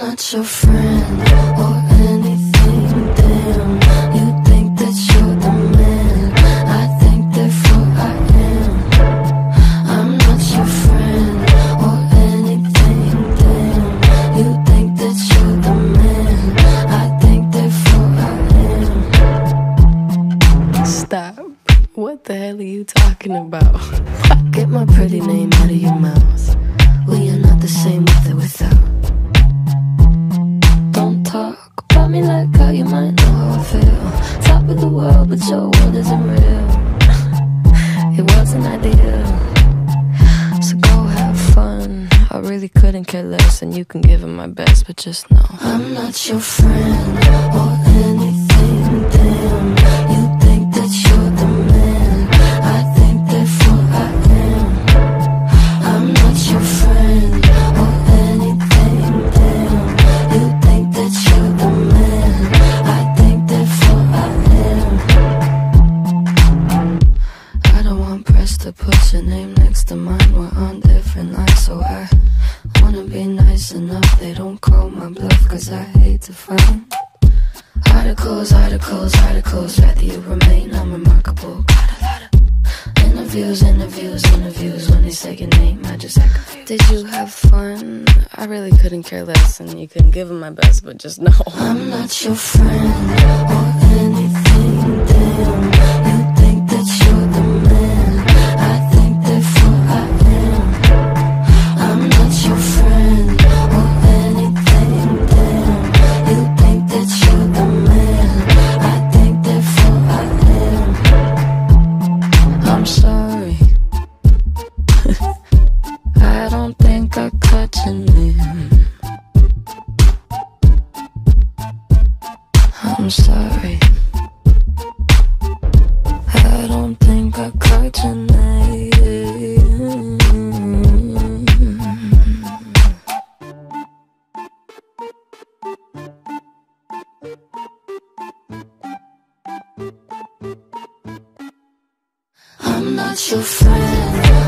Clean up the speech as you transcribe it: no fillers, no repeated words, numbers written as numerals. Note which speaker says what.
Speaker 1: not your friend or anything, damn. You think that you're the man, I think therefore I am. I'm not your friend or anything, damn. You think that you're the man, I think therefore I am. Stop. What the hell are you talking about? Get my pretty name out of your mouth. We are not the same with or without. Don't talk about me like how you might know how I feel. Top of the world, but your world isn't real. It wasn't ideal. So go have fun. I really couldn't care less, and you can give it my best, but just know I'm not your friend or anything, damn. You think that you're the man, I think therefore I am. I'm not your friend or anything, damn. You think that you're the man, I think therefore I am. I don't want press to put your name next to mine. We're on different lines, so I wanna be nice enough they don't call my bluff, cause I hate to find articles, rather you remain unremarkable. Got a lot of interviews. When they say your name, I just act confused. Did you have fun? I really couldn't care less, and you couldn't give it my best, but just know I'm not your friend or anything, damn. You think that you're the man, I think therefore I am. I'm not your friend or anything, damn. You think that you're the man, I think therefore I am. I'm sorry. I don't think I caught your name. I'm sorry. I don't think I caught your name. I'm not your friend